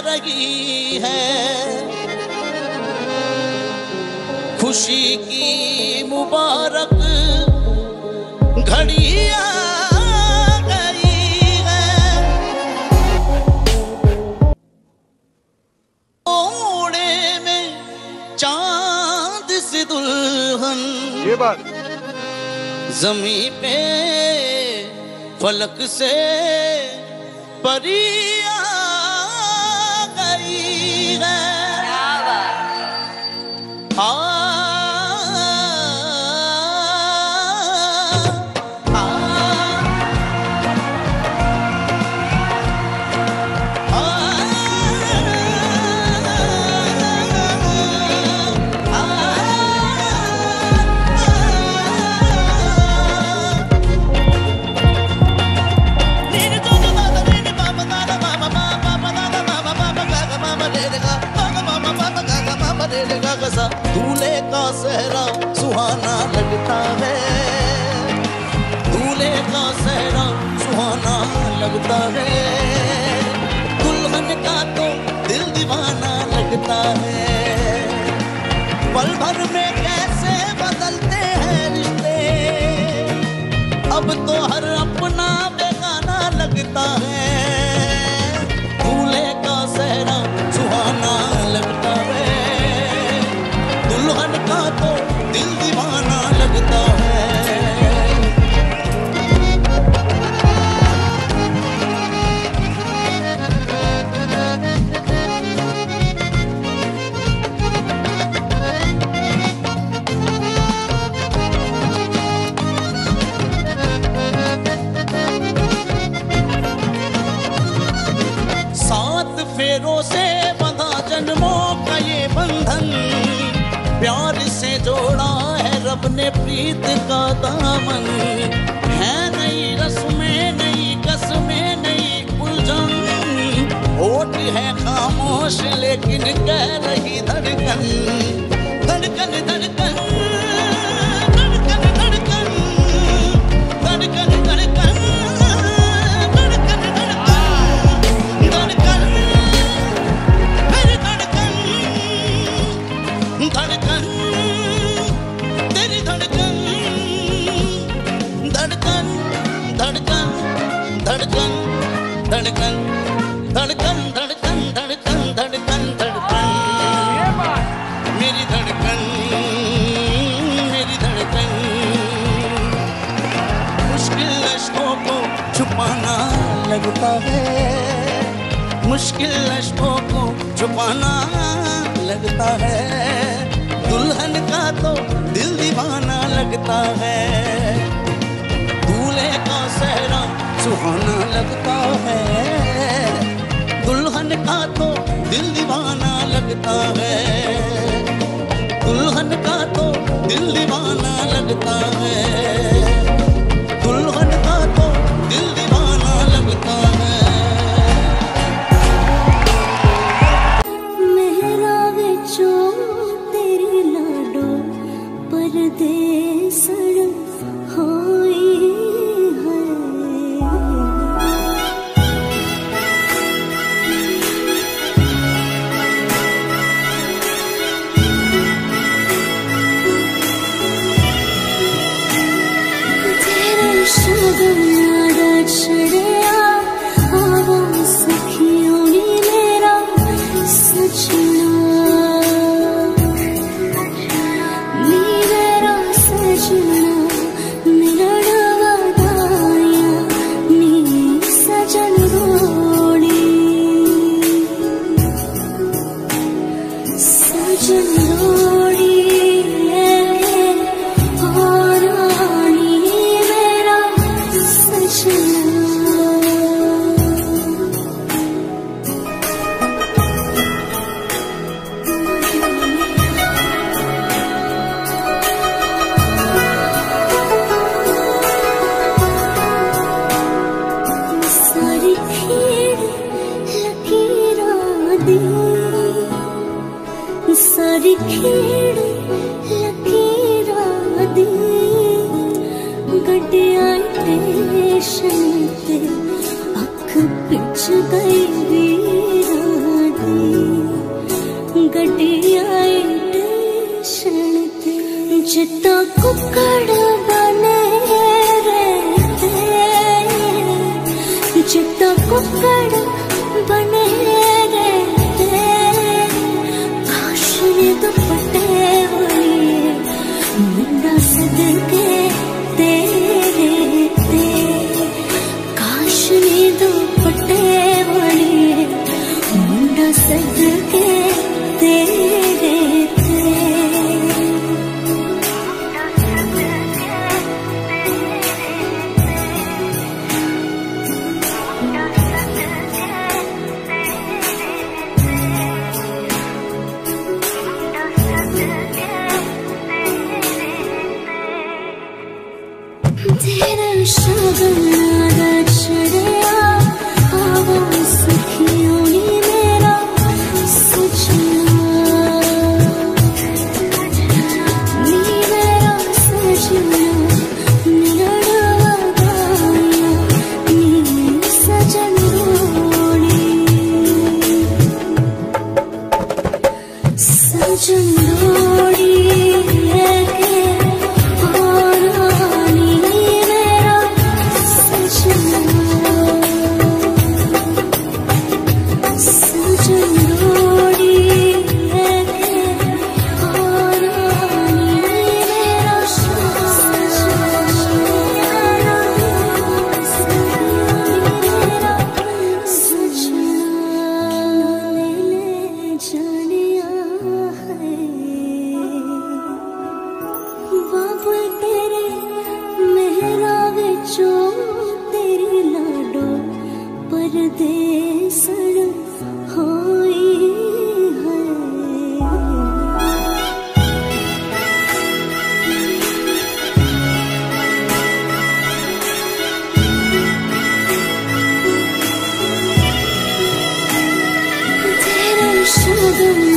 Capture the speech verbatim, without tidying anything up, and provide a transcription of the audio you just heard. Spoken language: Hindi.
रही है। खुशी की मुबारक घड़ी आ गई है। ओढ़े में चांद सी दुल्हन, ये बात जमी पे फलक से परी आ गई है। आ दूल्हे का सहरा सुहाना लगता है, दूल्हे का सहरा सुहाना लगता है। दुल्हन का तो दिल दीवाना लगता है। पल भर में कैसे बदलते हैं रिश्ते, अब तो हर अपना बेगाना लगता है। दूल्हे का सहरा सुहाना लगता है, दुल्हन का तो दिल दीवाना लगता है। सात फेरों से बंधा जन्मों का ये बंधन, प्यार से जोड़ा है रब ने प्रीत का दामन। है नई रस्में नई कसमें नई उलझन, होठ है खामोश लेकिन कह रही धड़कन। धड़कन धड़कन धड़कन धड़कन धड़कन धड़कन धड़कन धड़कन धड़कन तेरी धड़कन धड़कन धड़कन धड़कन धड़कन धड़कन धड़कन धड़कन धड़कन धड़कन मेरी धड़कन मेरी धड़कन। मुश्किल लश्कों को छुपाना लगता है, मुश्किल लश्कों को छुपाना लगता है। दुल्हन का तो दिल दीवाना लगता है, दूल्हे का सहरा सुहाना लगता है। दुल्हन का तो दिल दीवाना लगता है, दुल्हन का तो दिल दीवाना लगता है। दुल्हन का तो दिल दीवाना लगता है। सारी खेड़ लकीरां दी गड्डियां स्टेशन ते अख पिछ गई वीरां दी। चित्ता कुकड़ बने रहते, चित्ता कुकड़ बने रहते, काश ने दुपट्टे वाली मुंडा सदके तेरे ते, काश ने दुपट्टे वाली मुंडा सदके तेरे ते। तेरा शगना चढ़िया आवाज़ सखियों नी मेरा सजना, नी मेरा सजना निरड़वा गाया नी सजन रोड़ी, सजन रोड़ी शगन